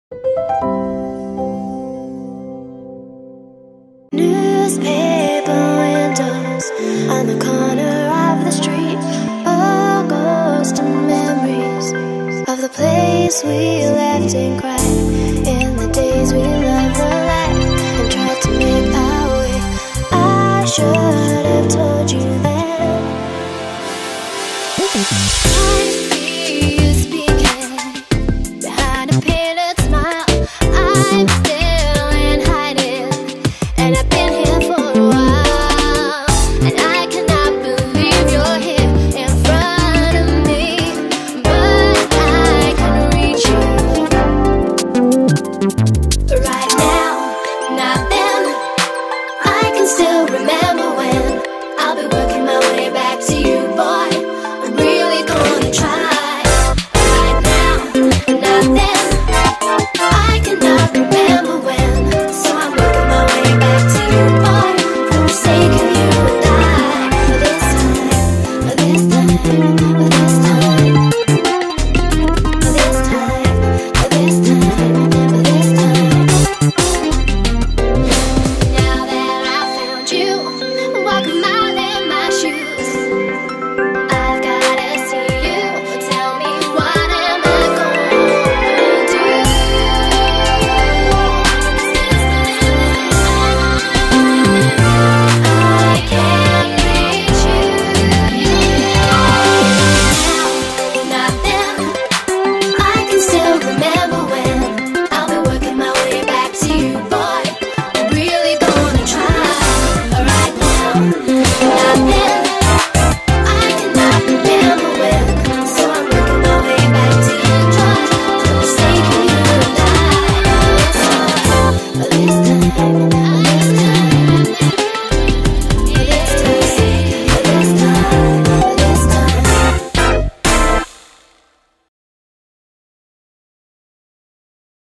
Newspaper windows on the corner of the street, a ghost of memories of the place we left and cried in the days we loved the life and tried to make our way. I should have told you then. I see you speaking behind a painted smile. I'm still in hiding, and I've been here for a while, and I cannot believe you're here in front of me, but I can reach you.